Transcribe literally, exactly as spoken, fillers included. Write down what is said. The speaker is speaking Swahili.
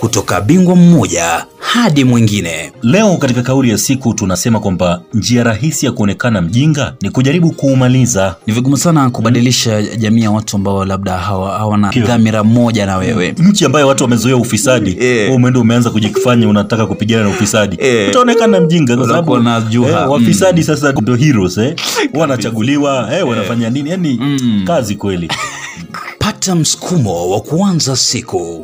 kutoka bingwa mmoja hadi mwingine. Leo katika kauli ya siku tunasema kwamba njia rahisi ya kuonekana mjinga ni kujaribu kuumaliza. Ni vigumu sana kubadilisha jamii ya watu ambao labda hawa hawana dhamira moja na wewe. Nchi ambayo watu wamezoea ufisadi, wewe umeenda umeanza kujikifanya unataka kupigana na ufisadi. Utaonekana mjinga kwa sababu eh, wafisadi mm. sasa ndio heroes eh. Wanachaguliwa, eh wanafanya nini? Yaani mm. kazi kweli. Pata msukumo wa kuanza siku.